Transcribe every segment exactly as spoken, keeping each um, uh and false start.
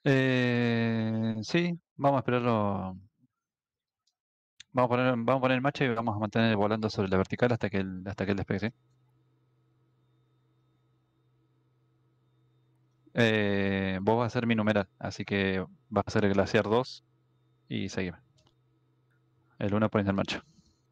Eh, sí, vamos a esperarlo. Vamos a poner, vamos a poner en marcha y vamos a mantener volando sobre la vertical hasta que el, hasta que él despegue, ¿sí? Eh, vos vas a ser mi numeral, así que vas a ser el glaciar dos y seguime. El uno pones en marcha.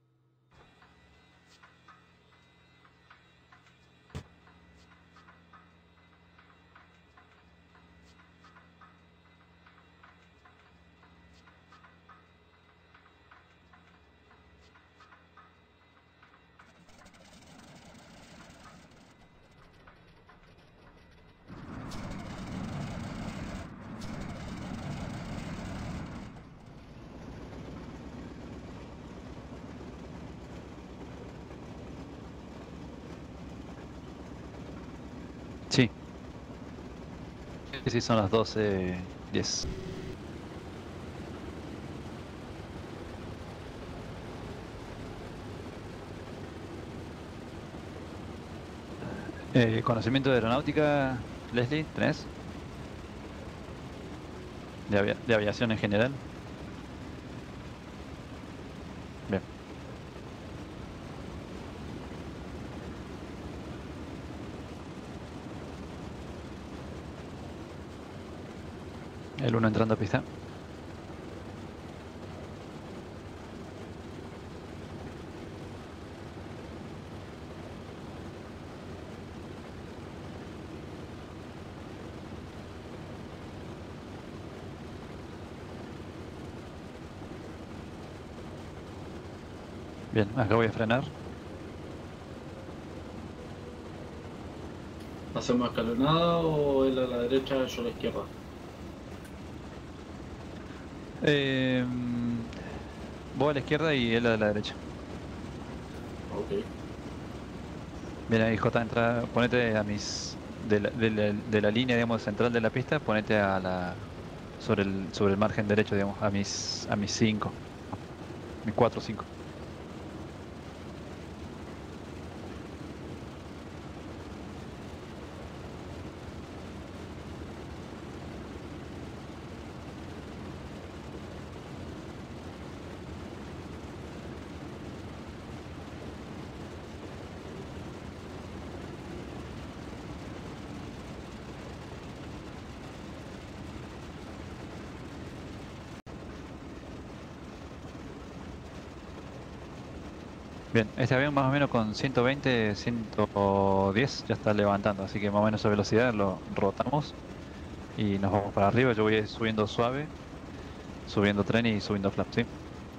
Sí, sí, sí, son las doce diez. Eh, conocimiento de aeronáutica, Leslie, ¿tenés? De, avia- de aviación en general. Bien. El uno entrando a pista. Bien, acá voy a frenar. ¿Hacemos escalonada o él a la derecha, yo a la izquierda? Eh, vos a la izquierda y él a la derecha. Ok. Bien, ahí J, entra, ponete a mis... De la, de la- de la línea, digamos, central de la pista, ponete a la... Sobre el, sobre el margen derecho, digamos, a mis a mis cinco. Mis cuatro o cinco. Bien, este avión más o menos con ciento veinte, ciento diez ya está levantando, así que más o menos esa velocidad lo rotamos y nos vamos para arriba. Yo voy a ir subiendo suave, subiendo tren y subiendo flap, ¿sí?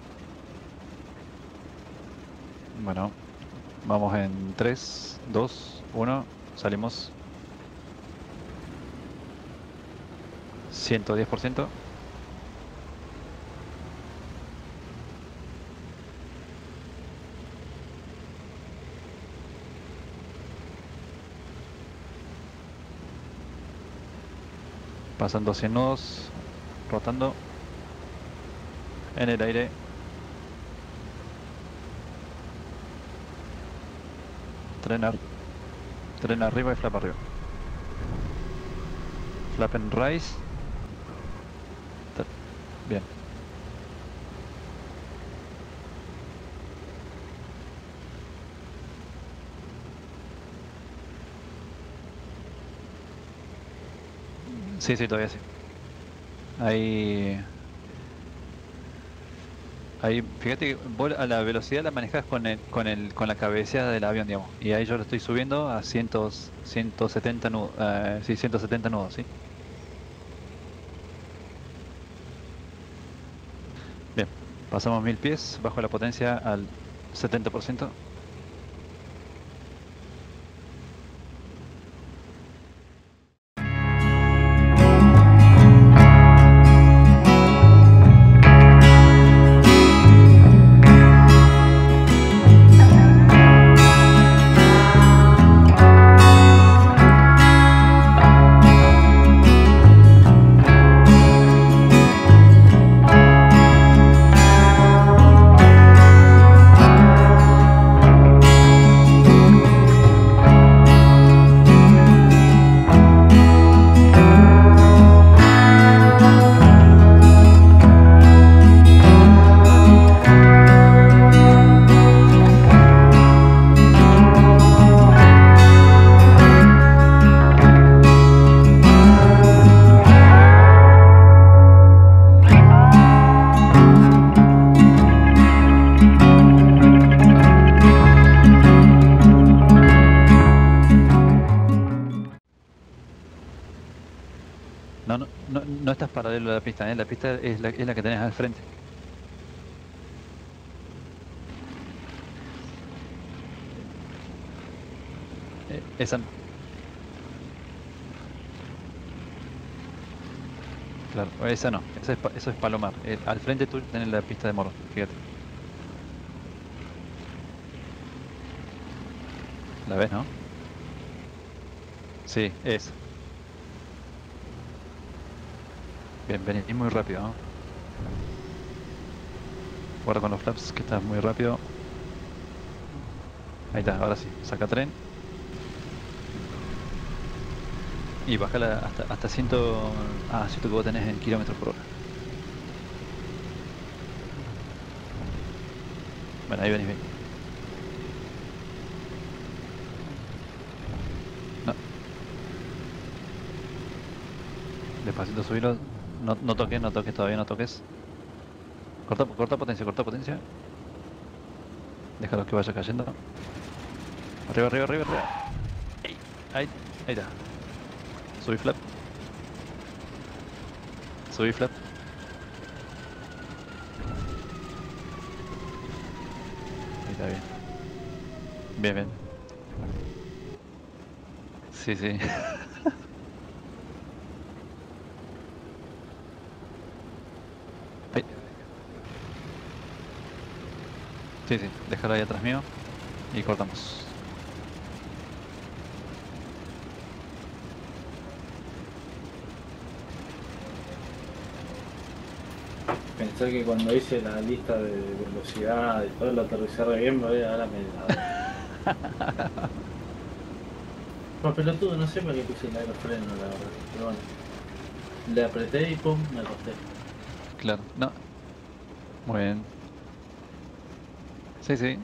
Bueno, vamos en tres, dos, uno, salimos. ciento diez por ciento. Pasando cien nudos, rotando en el aire. Tren, ar- tren arriba y flap arriba. Flap en rise. T- Bien. Sí, sí, todavía sí. Ahí, ahí, fíjate que vos a la velocidad la manejás con el, con el, con la cabeceada del avión, digamos. Y ahí yo lo estoy subiendo a cien, ciento setenta nudos, eh, sí, ciento setenta nudos, ¿sí? Bien, pasamos mil pies, bajo la potencia al setenta por ciento. estás paralelo a la pista, ¿eh? La pista es la, es la que tenés al frente. Eh, esa no. Claro, esa no, esa es, pa- eso es Palomar. Eh, al frente tú tenés la pista de Morro, fíjate. ¿La ves, no? Sí, esa. Bien, venís muy rápido, ¿no? Guarda con los flaps, que estás muy rápido. Ahí está, ahora sí, saca tren. Y bájala hasta, hasta cien. Ah, cierto que vos tenés en kilómetros por hora. Bueno, ahí venís bien. No, despacito subilo. No, no toques, no toques, todavía no toques. Corta, corta potencia, corta potencia. Déjalo que vaya cayendo. Arriba, arriba, arriba, arriba. Ahí, ahí, ahí está. Subí flap. Subí flap. Ahí está bien. Bien, bien. Sí, sí. Ahí. Sí, sí. Déjalo ahí atrás mío. Y cortamos. Pensé que cuando hice la lista de velocidad y todo lo aterricé re bien, boludo, ahora me la... No, pelotudo, no sé para qué puse el aerofreno, la verdad. Pero bueno, le apreté y pum, me acosté. Claro. No. Muy bien. Sí, sí.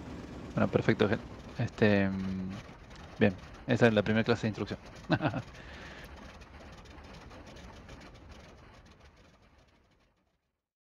Bueno, perfecto, Gen. Este. mm, Bien. Esa es la primera clase de instrucción.